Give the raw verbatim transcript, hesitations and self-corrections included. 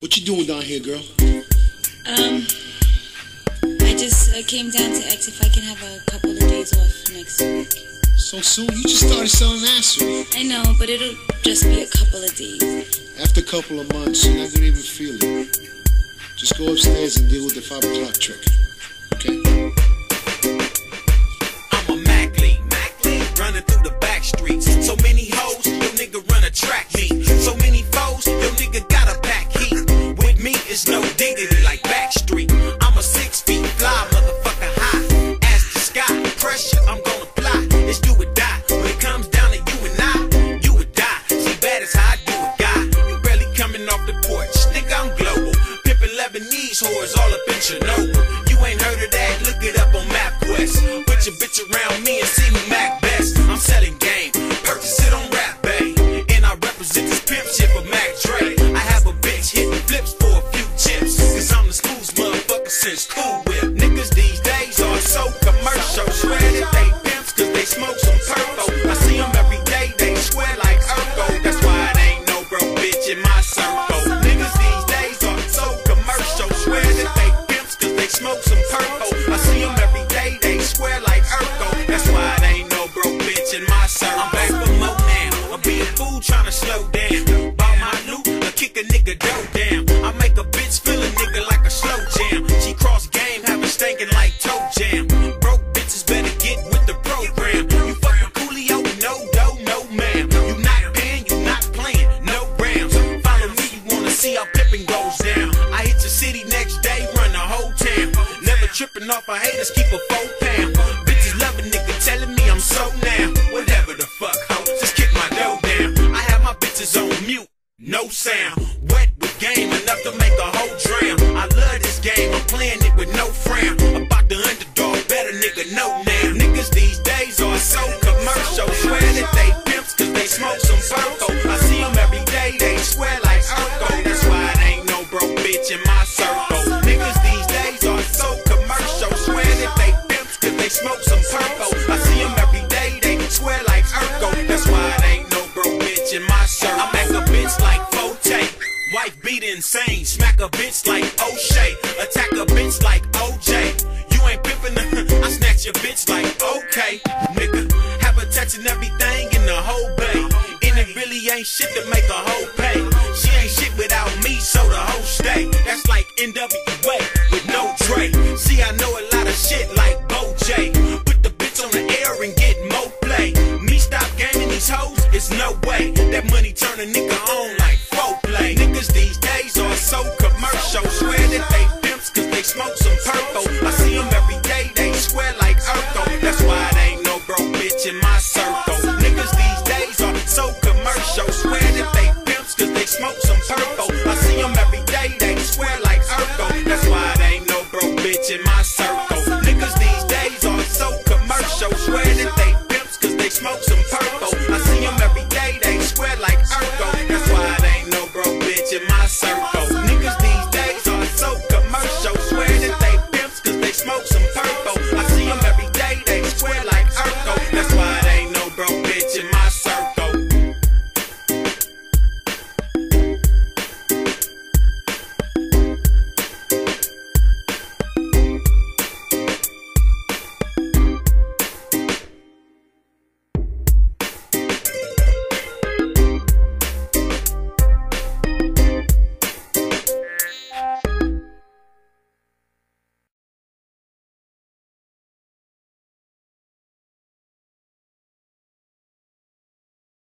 What you doing down here, girl? Um, I just uh, came down to ask if I can have a couple of days off next week. So soon? You just started selling acid. I know, but it'll just be a couple of days. After a couple of months, you're not gonna even feel it. Just go upstairs and deal with the five o'clock trick, okay? I'm a Mackley, Mackley, running through the back streets. So many hoes, yo nigga run a track meet. So many foes, yo nigga gotta pack heat. With me, it's no diggity like Backstreet. I'm a six feet fly, motherfucker high. As the sky, pressure, I'm gonna apply. It's do or die. When it comes down to you and I, you would die. See, bad as how I do it, guy. You barely coming off the porch. Nigga, I'm global. Pimpin' Lebanese whores all up in Chernobyl. You ain't heard of that? Look it up on MapQuest. Put your bitch around me and see who Mac best. I'm selling game, purchase it on Rap Bay. And I represent this pimp shit for Mac Dre. I have a bitch hitting flips for a few chips. Cause I'm the smooth motherfucker since Cool Whip. Niggas these days are so commercial. Swear that they pimps cause they smoke some purple. I see them every day, they swear like Urkel. That's why it ain't no broke bitch in my circle. Niggas these days are so commercial. Swear that they pimps cause they smoke some purple. I see them every day, they swear like Urkel. That's why it ain't no broke bitch in my circle. I'm back for more now. I'll be a fool tryna slow down. Bought my loot, I kick a nigga dough down. I make a bitch feel a nigga like a slow jam. She cross game, have her stinking like toe jam. Broke bitches better get with the program. You fucking Coolio, no dough, no ma'am. You not paying, you not playing, no rounds. Follow me, you wanna see how pimping goes down. I hit your city next day, run the whole town. Never tripping off a haters, keep a four pound. Bitches love a nigga telling me I'm so now. Whatever the fuck, ho, just kick my dough down. I have my bitches on mute, no sound. Wet with game, enough to make a whole drown. I love this game, I'm playing it with no frown. About the underdog, better nigga know now. Niggas these days are so commercial. Swear that they pimps cause they smoke some purple. I see them every day, they swear like Urkel. That's why it ain't no broke bitch in my circle. Niggas these days are so commercial. Swear that they pimps cause they smoke some purple. I see them every day, they swear like Urkel. That's why it ain't no broke bitch in my circle. I make a bitch like Forte. Wife beat insane, smack a bitch like O'Shea. Attack a bitch like O J. You ain't pimpin' her, I snatch your bitch like okay, nigga. Have her touching everything in the whole bay. And it really ain't shit to make a hoe pay. She ain't shit without me, so the hoe stay. That's like N W A with no Dre. See, I know a lot of shit like Bo J. Put the bitch on the air and get more play. Me stop gaming these hoes, it's no way. That money turn a nigga on like foreplay. Niggas these days are so commercial. Swear that they pimps cause they smoke some purple. I see them every day, they swear like Urkel. That's why it ain't no broke bitch in my circle. Niggas these days are so commercial. Swear that they pimps cause they smoke some purple. I see them every day, they swear like